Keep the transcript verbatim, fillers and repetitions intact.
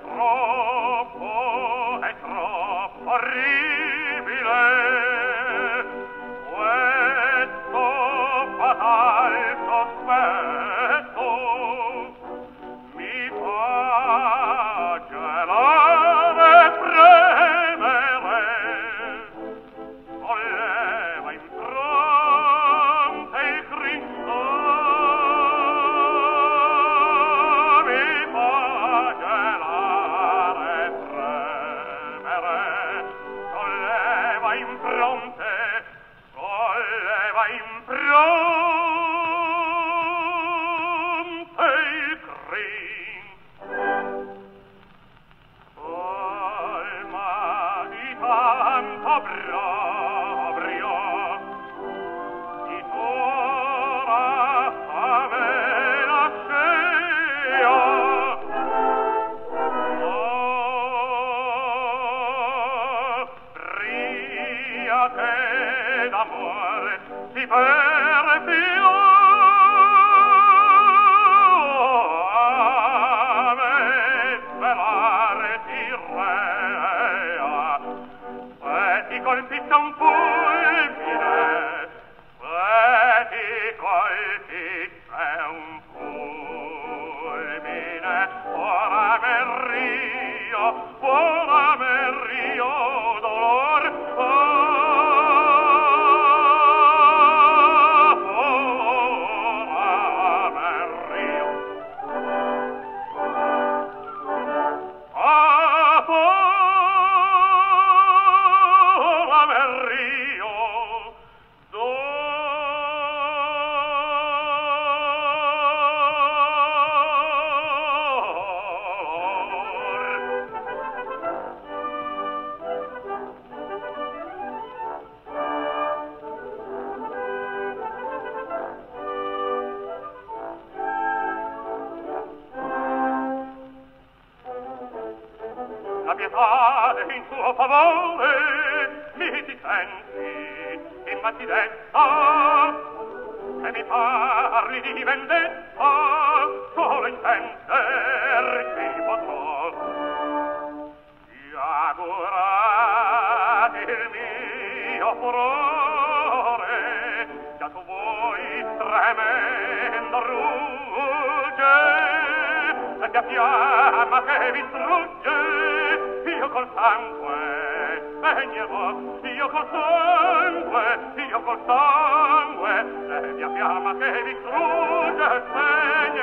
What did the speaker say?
troppo, è troppo orribile. Questo fatal sospetto mi fa gelare e premere. Solleva in fronte il Cristo, mi fa gelare e premere. Solleva in fronte, solleva in fronte il Cristo. Alma di tanto bravrio, di tora fame la scea. Oh, bria che d'amore si perfio. Colpita un fulmine, se ti colpisse un fulmine, ora me rio, ora me rio dolor, ora me rio. La pietade in suo favore mi ti senti imbattidetta e mi parli di vendetta, solo intender ti potrò. Ti augurati il mio furore, già tu vuoi tremendo rugge, e che fiamma che vi strugge, io col sangue spegnevo, io col sangue, io col sangue, la mia fiamma che vi strugge spegnevo.